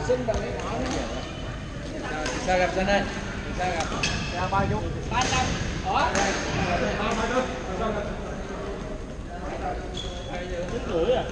Xin đừng cái nhỏ nữa. Sao gặp trên đây? Sao gặp? Ra bao nhiêu? 35. Ủa? Đứng rưỡi à?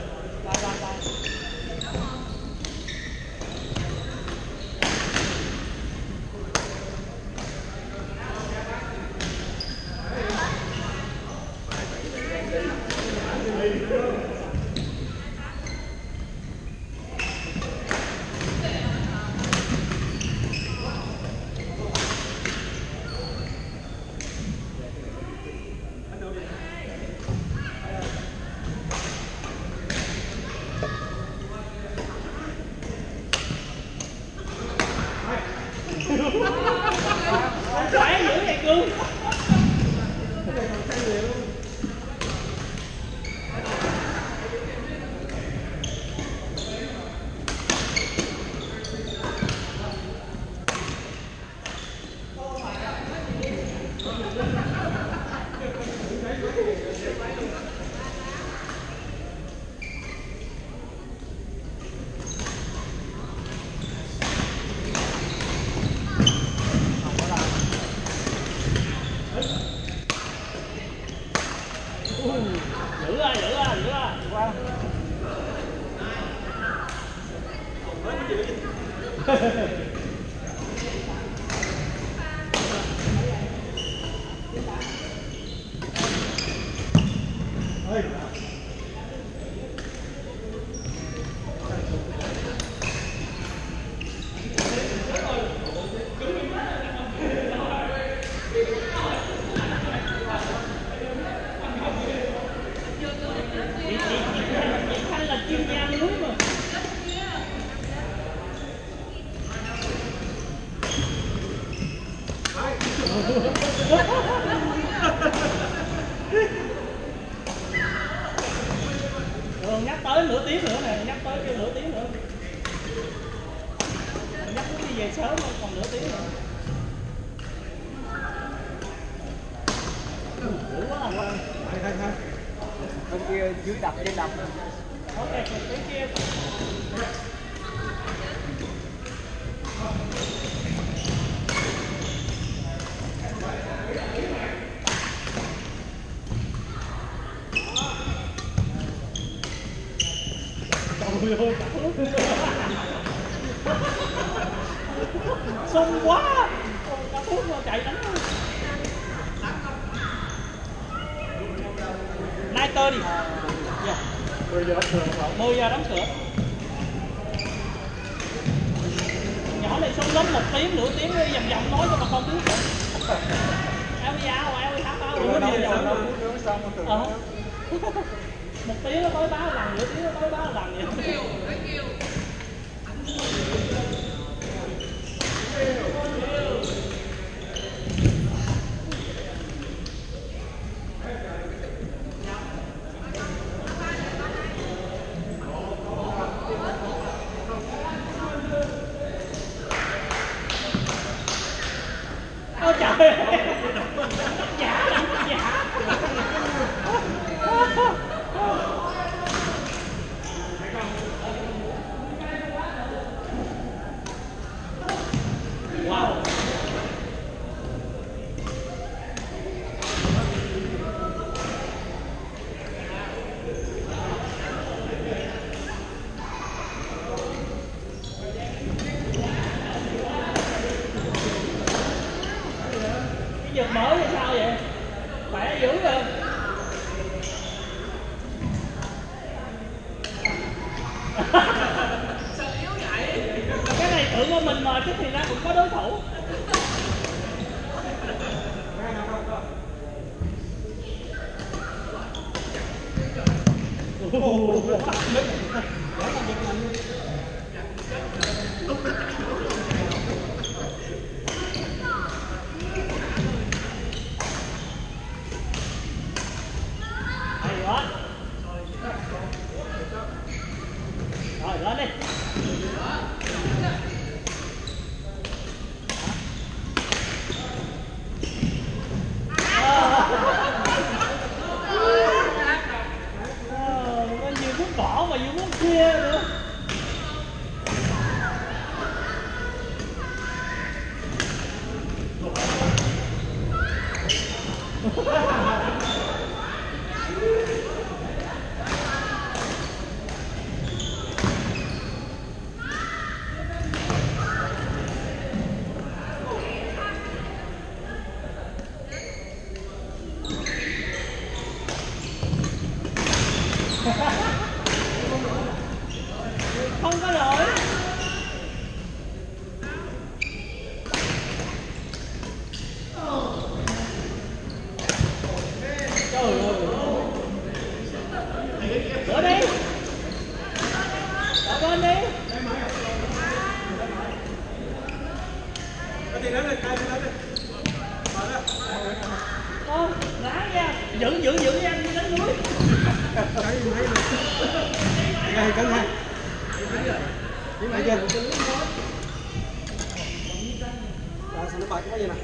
Khỏe dữ vậy cưng. Giữ ra. Qua. Nhắc tới nửa tiếng nữa nè, nhắc tới kêu nửa tiếng nữa. Nhắc muốn đi về sớm còn nửa tiếng nữa. Dữ quá à. Thôi. Bên kia dưới đập trên đập. Ok, bên kia. Xung quá. Cả thuốc rồi chạy đánh. Niter đi. 10 giờ đóng cửa. 10 giờ đóng cửa. Nhỏ này xuống lớn 1 tiếng, nửa tiếng đi vòng nói cho bà con biết. Em đi vào, em đi tháo báo. Một tiếng nó tới báo lần, nửa tiếng nó tới báo lần vậy. Ôi trời ơi. Giả. Wow. Cái giật mới hay sao vậy? Khỏe dữ rồi. Cái này tưởng của mình mà chứ thì ra cũng có đối thủ. Hay quá. Rồi lên đi. Có nhiều muốn bỏ mà nhiều muốn kia. của tôi sao nó bật cái gì nè.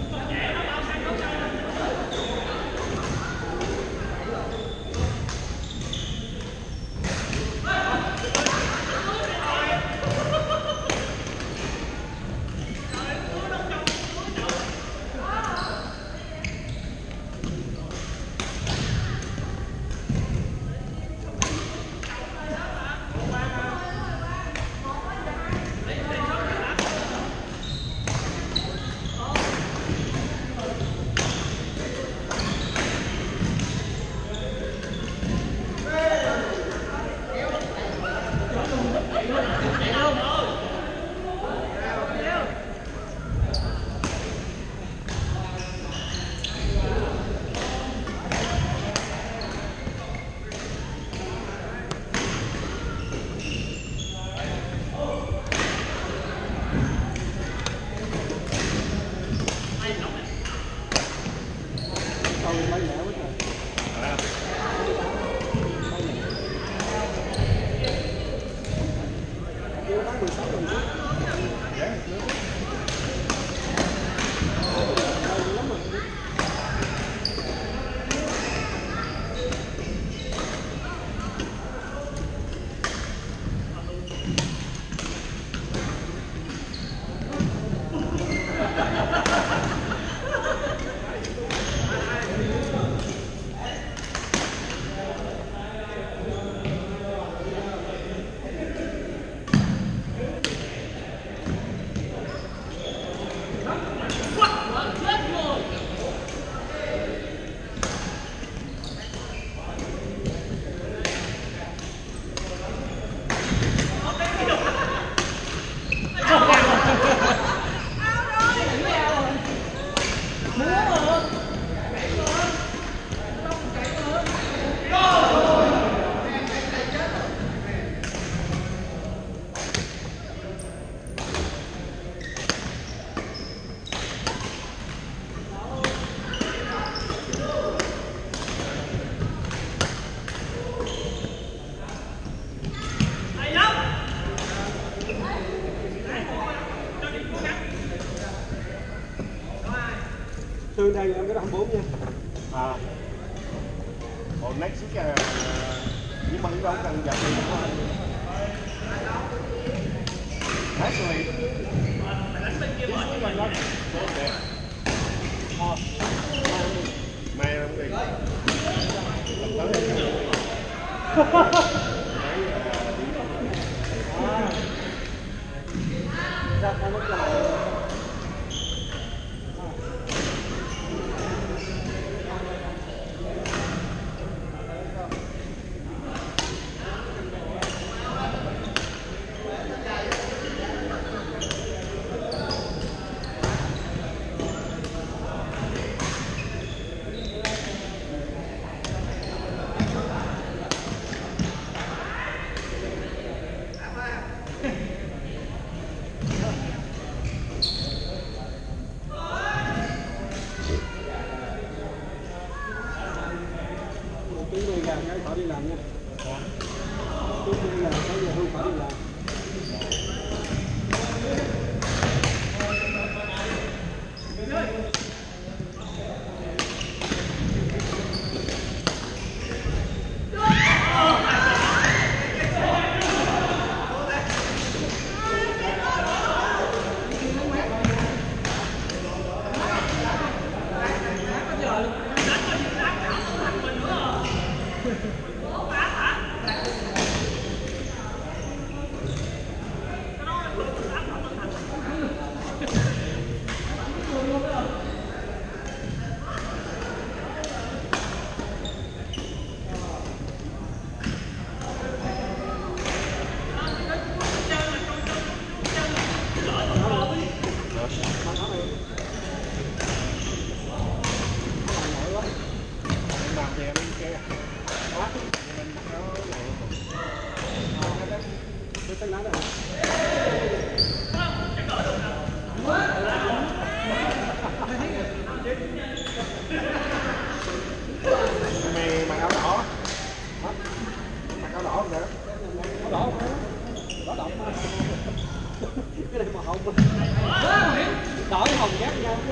Thương đây em cái đó 24 nha. Còn next week nhưng mà không cần dập đi. Actually, mai không đi. Ra không mất lại.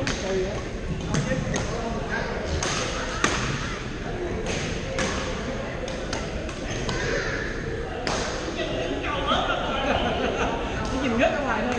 Nhìn rất ở ngoài thôi.